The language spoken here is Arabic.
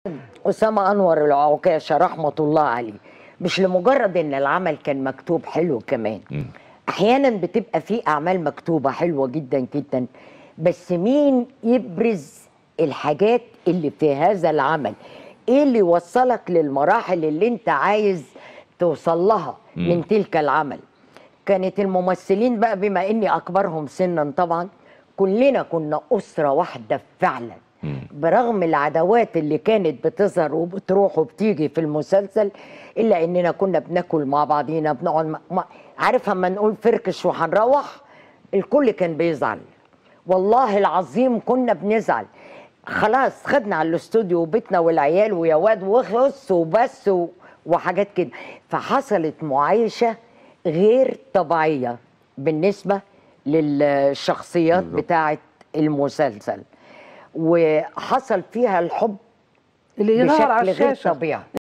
أسامة أنور العكاشة رحمة الله عليه، مش لمجرد إن العمل كان مكتوب حلو كمان. أحيانا بتبقى في أعمال مكتوبة حلوة جدا جدا، بس مين يبرز الحاجات اللي في هذا العمل؟ إيه اللي يوصلك للمراحل اللي أنت عايز توصل لها من تلك العمل؟ كانت الممثلين بقى بما إني أكبرهم سنا طبعا، كلنا كنا أسرة واحدة فعلا. برغم العداوات اللي كانت بتظهر وبتروح وبتيجي في المسلسل، الا اننا كنا بناكل مع بعضينا، بنقعد عارف اما نقول فركش وهنروح، الكل كان بيزعل. والله العظيم كنا بنزعل. خلاص خدنا على الاستوديو وبيتنا والعيال ويا واد وخص وبس وحاجات كده. فحصلت معايشه غير طبيعيه بالنسبه للشخصيات بتاعه المسلسل، وحصل فيها الحب اللي يظهر على بشكل غير الشاشة. طبيعي.